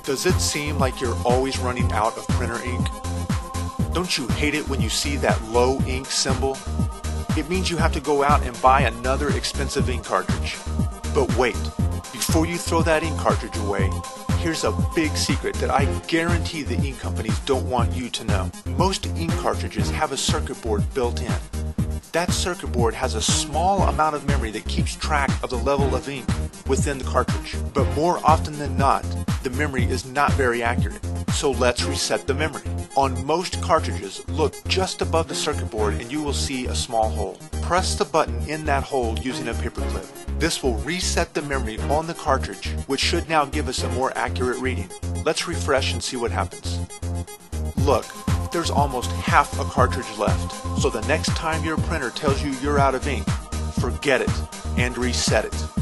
Does it seem like you're always running out of printer ink? Don't you hate it when you see that low ink symbol? It means you have to go out and buy another expensive ink cartridge. But wait, before you throw that ink cartridge away, here's a big secret that I guarantee the ink companies don't want you to know. Most ink cartridges have a circuit board built in. That circuit board has a small amount of memory that keeps track of the level of ink within the cartridge. But more often than not, the memory is not very accurate. So let's reset the memory. On most cartridges, look just above the circuit board and you will see a small hole. Press the button in that hole using a paperclip. This will reset the memory on the cartridge, which should now give us a more accurate reading. Let's refresh and see what happens. Look, there's almost half a cartridge left. So the next time your printer tells you you're out of ink, forget it and reset it.